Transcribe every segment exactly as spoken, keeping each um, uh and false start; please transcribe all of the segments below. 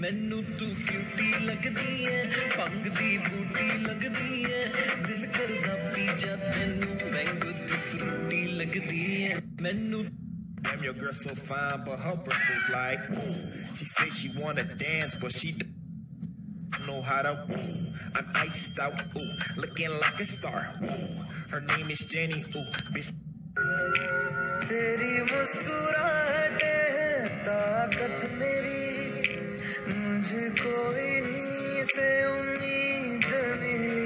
मैनू तू क्यूटी लगदी है, भंग दी बूटी लगदी है, दिल करदा पी जा तैनू, मैंगो दी फ्रूटी लगदी है मैनू। Damn, your girl so fine, but her breath is like ooh. She say she wanna dance, but she don't know how to ooh. I'm iced out, ooh, looking like a star. Ooh. Her name is Jenny, ooh, bitch. तेरी मुस्कुराहट है ताकत मेरी, मुझे कोई नहीं से उम्मीद मिली।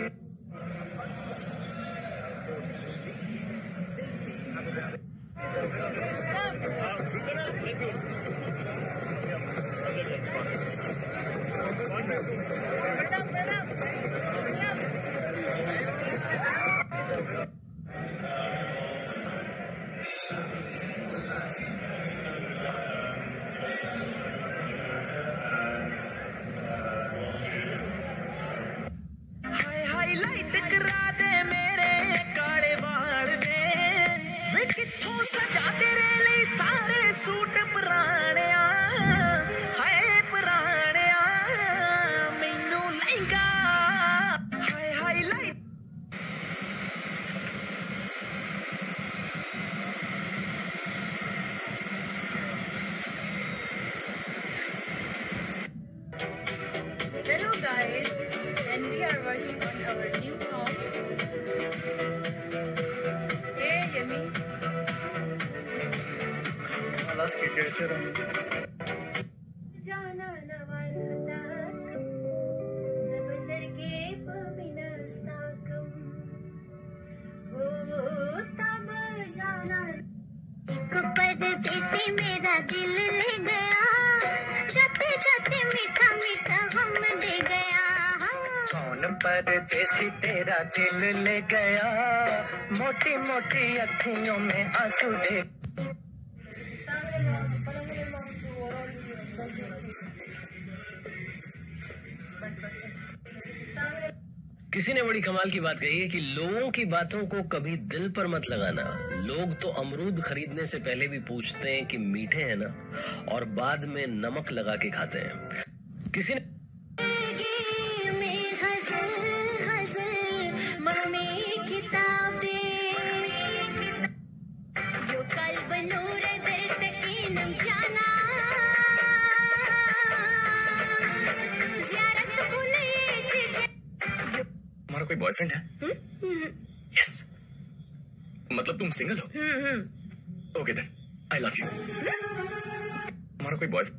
हाईलाइट करा दे मेरे काले वाल वे, वे किथों सजा तेरे लिए सारे सूट पुराने हाय पुराने मैनू लहंगा हाय highlight. Hello guys, and we are working on our new song. Hey Yemi. Last picture. जाना न वाला जब सर के पमिनस्ता कम हो तब जाना। एक पर्दे से मेरा दिल ले गया, जाते जाते मीठा मीठा हम दे गया। कौन परदेसी तेरा दिल ले गया, मोटी मोटी अखियों में आंसू दे। किसी ने बड़ी कमाल की बात कही है कि लोगों की बातों को कभी दिल पर मत लगाना। लोग तो अमरूद खरीदने से पहले भी पूछते हैं कि मीठे हैं ना, और बाद में नमक लगा के खाते हैं। किसी ने तुम्हारा कोई बॉयफ्रेंड है? यस, मतलब तुम सिंगल हो? Okay then, I love you. तुम्हारा कोई boyfriend?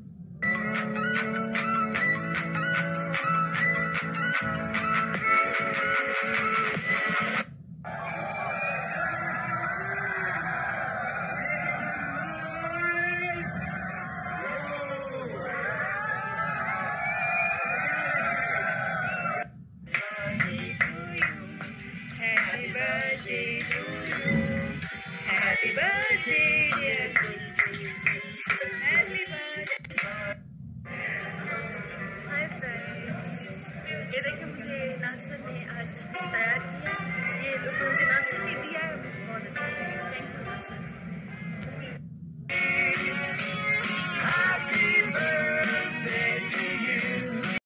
Happy birthday, dear. Happy birthday. Hi friends. ये देखिए मुझे नाश्ते में आज तैयार